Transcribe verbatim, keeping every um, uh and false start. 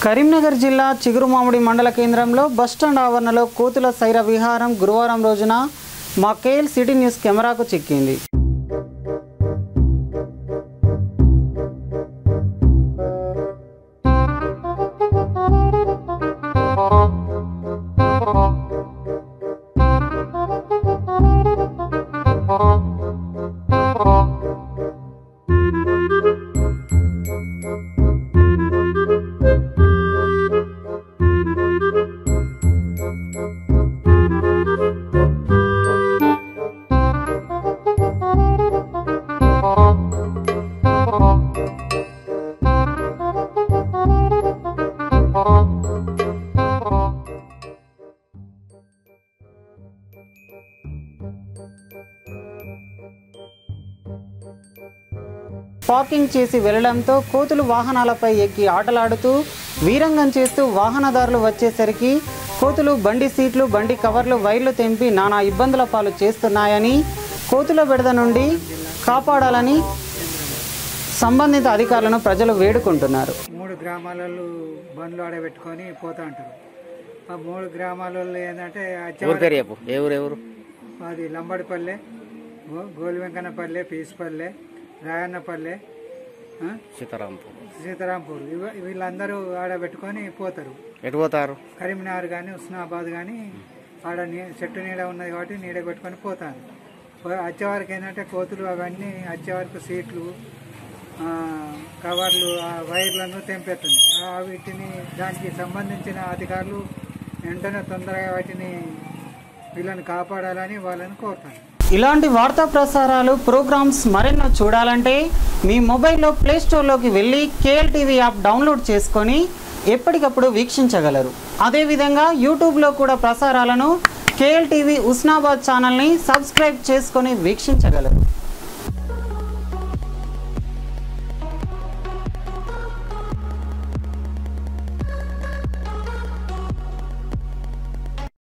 కరీంనగర్ జిల్లా చిగురుమామిడి మండల కేంద్రంలో బస్టాండ్ ఆవరణలో కోతుల సైర విహారం గురువారం రోజున మా కేఎల్ సిటీ న్యూస్ కెమెరాకు చిక్కింది. పార్కింగ్ చేసి వెళ్లడంతో కోతులు వాహనాలపై ఎక్కి ఆటలాడుతూ వీరంగం చేస్తూ వాహనదారులు వచ్చేసరికి కోతులు బండి సీట్లు బండి కవర్లు వైర్లు తెంపి నానా ఇబ్బందుల పాలు చేస్తున్నాయని కోతుల బెడద నుండి కాపాడాలని సంబంధిత అధికారులను ప్రజలు వేడుకుంటున్నారు. మూడు గ్రామాలలో బండ్లు ఆడబెట్టుకొని పోతా ఉంటారు. ఆ మూడు గ్రామాలలో ఏంటంటే అది లంబడిపల్లె, గోలి వెంకన్నపల్లె, పీసుపల్లె, రాయన్నపల్లె, సీతారాంపూర్ సీతారాంపూర్ వీళ్ళందరూ ఆడబెట్టుకొని పోతారు. ఎటు పోతారు? కరీంనగర్ కానీ ఉస్నాబాద్ కానీ ఆడ చెట్టు నీడ ఉన్నది కాబట్టి నీడ పెట్టుకొని పోతాను. వచ్చేవారికి ఏంటంటే కోతులు అవన్నీ వచ్చేవారికి సీట్లు కవర్లు వైర్లను తెంపేస్తుంది. వీటిని దానికి సంబంధించిన అధికారులు వెంటనే తొందరగా వాటిని వీళ్ళని కాపాడాలని వాళ్ళని కోరుతాను. ఇలాంటి వార్తా ప్రసారాలు ప్రోగ్రామ్స్ మరెన్నో చూడాలంటే మీ మొబైల్లో ప్లేస్టోర్లోకి వెళ్ళి కేఎల్ టీవీ యాప్ డౌన్లోడ్ చేసుకొని ఎప్పటికప్పుడు వీక్షించగలరు. అదేవిధంగా యూట్యూబ్లో కూడా ప్రసారాలను కేఎల్ టీవీ ఉస్నాబాద్ ఛానల్ని సబ్స్క్రైబ్ చేసుకొని వీక్షించగలరు.